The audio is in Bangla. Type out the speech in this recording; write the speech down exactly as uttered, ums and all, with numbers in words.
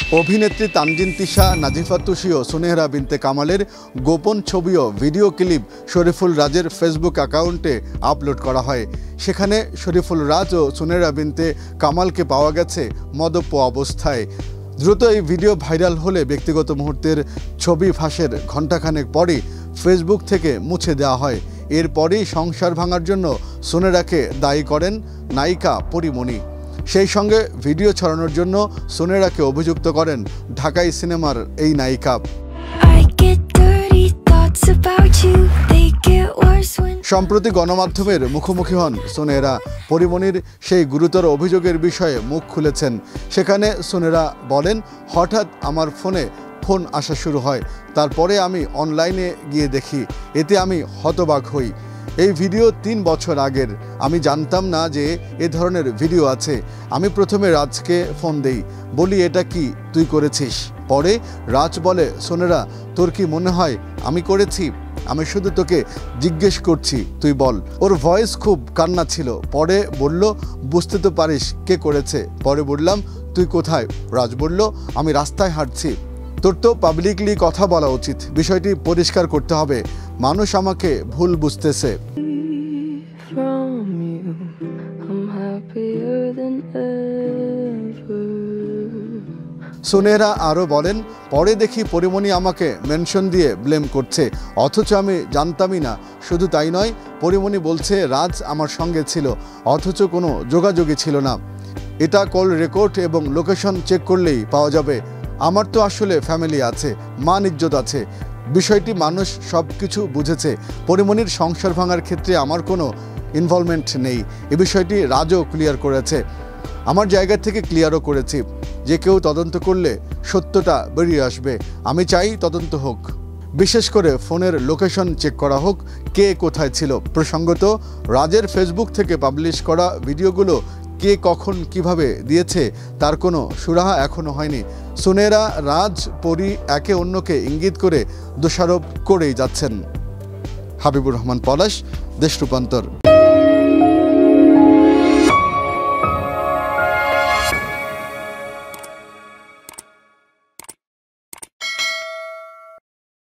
অভিনেত্রী তানজিন তিশা, নাজিফা তুষি ও সুনেহরা বিনতে কামালের গোপন ছবি ও ভিডিও ক্লিপ শরীফুল রাজের ফেসবুক অ্যাকাউন্টে আপলোড করা হয়। সেখানে শরীফুল রাজ ও সুনেহরা বিনতে কামালকে পাওয়া গেছে মদ্যপ অবস্থায়। দ্রুত এই ভিডিও ভাইরাল হলে ব্যক্তিগত মুহূর্তের ছবি ফাঁসের ঘণ্টাখানেক পরই ফেসবুক থেকে মুছে দেওয়া হয়। এরপরই সংসার ভাঙার জন্য সুনেরাকে দায়ী করেন নায়িকা পরিমণি। সেই সঙ্গে ভিডিও ছড়ানোর জন্য সুনেরাকে অভিযুক্ত করেন ঢাকাই সিনেমার এই নায়িকা। সম্প্রতি গণমাধ্যমের মুখোমুখি হন সুনেরা। পরিমণির সেই গুরুতর অভিযোগের বিষয়ে মুখ খুলেছেন। সেখানে সুনেরা বলেন, হঠাৎ আমার ফোনে ফোন আসা শুরু হয়, তারপরে আমি অনলাইনে গিয়ে দেখি, এতে আমি হতবাক হই। এই ভিডিও তিন বছর আগের, আমি জানতাম না যে এ ধরনের ভিডিও আছে। আমি প্রথমে রাজকে ফোন দেই, বলি এটা কি তুই করেছিস? পরে রাজ বলে, সুনেরা তোর কি মনে হয় আমি করেছি? আমি শুধু তোকে জিজ্ঞেস করছি, তুই বল। ওর ভয়েস খুব কান্না ছিল। পরে বলল, বুঝতে তো পারিস কে করেছে। পরে বললাম, তুই কোথায়? রাজ বলল, আমি রাস্তায় হাঁটছি। তোর তো পাবলিকলি কথা বলা উচিত, বিষয়টি পরিষ্কার করতে হবে। মানুষ আমাকে ভুল বুঝতেছে। সুনেরা আরও বলেন, পরে দেখি পরিমণি আমাকে মেনশন দিয়ে ব্লেম করছে, অথচ আমি জানতামই না। শুধু তাই নয়, পরিমণি বলছে রাজ আমার সঙ্গে ছিল, অথচ কোনো যোগাযোগই ছিল না। এটা কল রেকর্ড এবং লোকেশন চেক করলেই পাওয়া যাবে। আমার তো আসলে ফ্যামিলি আছে, মান ইজ্জত আছে। বিষয়টি মানুষ সব কিছু বুঝেছে। পরিমণির সংসার ভাঙার ক্ষেত্রে আমার কোনো ইনভলভমেন্ট নেই। এ বিষয়টি রাজও ক্লিয়ার করেছে। আমার জায়গা থেকে ক্লিয়ারও করেছি। যে কেউ তদন্ত করলে সত্যটা বেরিয়ে আসবে। আমি চাই তদন্ত হোক, বিশেষ করে ফোনের লোকেশন চেক করা হোক, কে কোথায় ছিল। প্রসঙ্গত, রাজের ফেসবুক থেকে পাবলিশ করা ভিডিওগুলো কে কখন কিভাবে দিয়েছে তার কোনো সুরাহা এখনও হয়নি। সুনেরা, রাজ, পরি একে অন্যকে ইঙ্গিত করে দোষারোপ করেই যাচ্ছেন। হাবিবুর রহমান পলাশ, দেশ রূপান্তর।